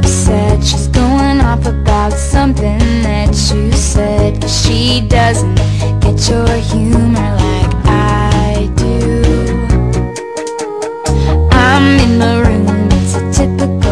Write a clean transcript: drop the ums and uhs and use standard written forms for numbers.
upset. She's going off about something that you said, 'cause she doesn't get your humor like I do. I'm in the room, it's a typical